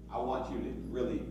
I want you to really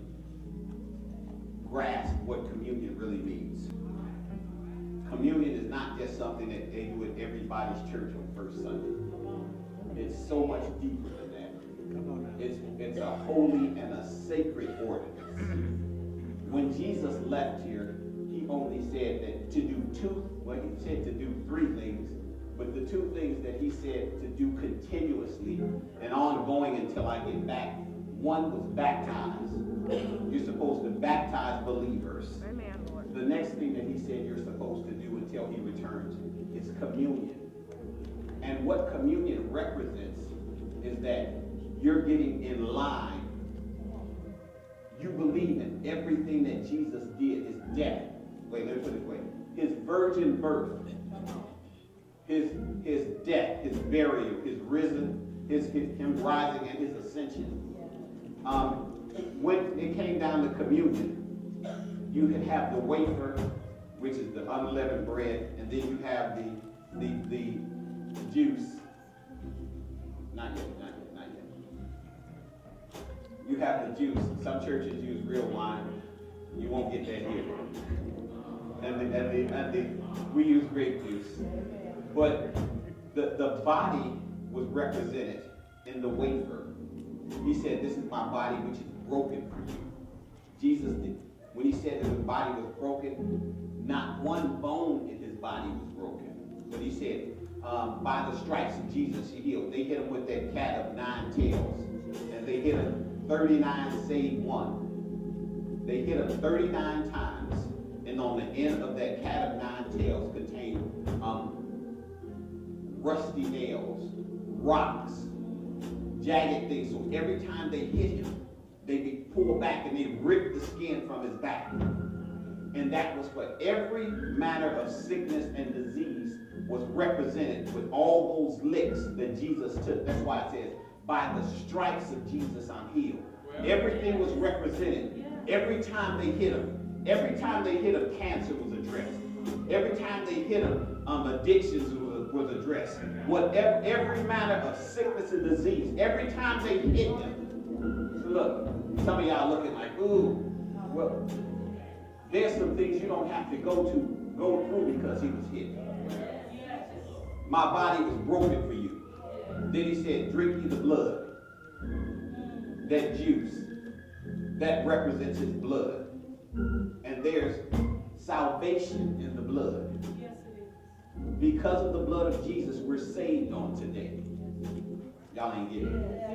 grasp what communion really means. Communion is not just something that they do at everybody's church on first Sunday. It's so much deeper than that. It's a holy and a sacred ordinance. When Jesus left here, he only said that to do he said to do three things, but the two things that he said to do continuously and ongoing until I get back, one was baptize. You're supposed to baptize believers. Amen, Lord. The next thing that he said you're supposed to do until he returns is communion. And what communion represents is that you're getting in line. You believe in everything that Jesus did, his death. Wait, let me put it this way. His virgin birth, his death, his burial, his risen, him rising and his ascension. When it came down to communion, you could have the wafer, which is the unleavened bread, and then you have the juice. Not yet. You have the juice. Some churches use real wine. You won't get that here. And we use grape juice. But the body was represented in the wafer. He said, "This is my body which is broken for you." Jesus did. When he said that his body was broken, not one bone in his body was broken. But he said, by the stripes of Jesus, he healed. They hit him with that cat of 9 tails. And they hit him 39 save 1. They hit him 39 times. And on the end of that cat of 9 tails contained rusty nails, rocks, jagged things. So every time they hit him, they pull back and they rip the skin from his back. And that was for every manner of sickness and disease was represented with all those licks that Jesus took. That's why it says, by the stripes of Jesus I'm healed. Everything was represented. Every time they hit him, cancer was addressed. Every time they hit him, addictions was addressed. Whatever, every manner of sickness and disease, every time they hit him. So look, some of y'all looking like, ooh, well, there's some things you don't have to go through because he was hit. My body was broken for you. Then he said, drink ye the blood. That juice, that represents his blood. And there's salvation in the blood. Because of the blood of Jesus, we're saved on today. Y'all ain't getting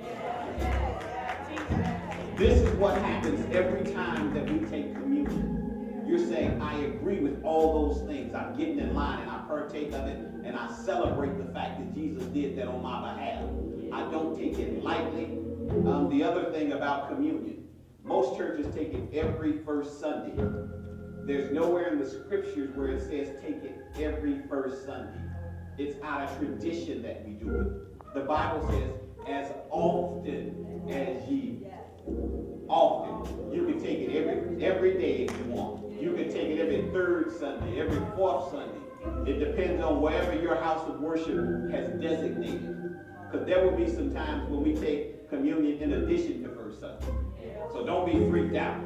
it. This is what happens every time that we take communion. You're saying, I agree with all those things. I'm getting in line and I partake of it and I celebrate the fact that Jesus did that on my behalf. I don't take it lightly. The other thing about communion, most churches take it every first Sunday. There's nowhere in the scriptures where it says take it every first Sunday. It's out of tradition that we do it. The Bible says, as often as ye. Often. You can take it every day if you want. You can take it every third Sunday, every fourth Sunday. It depends on wherever your house of worship has designated. Because there will be some times when we take communion in addition to first Sunday. So don't be freaked out.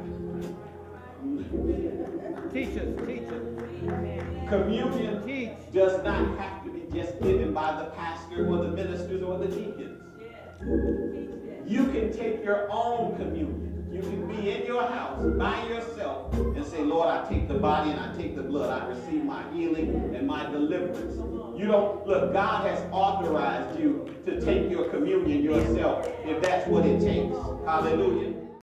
Teach us. Communion does not have to be just given by the pastor or the ministers or the deacons. You can take your own communion. You can be in your house by yourself and say, Lord, I take the body and I take the blood. I receive my healing and my deliverance. You don't, look, God has authorized you to take your communion yourself if that's what it takes. Hallelujah.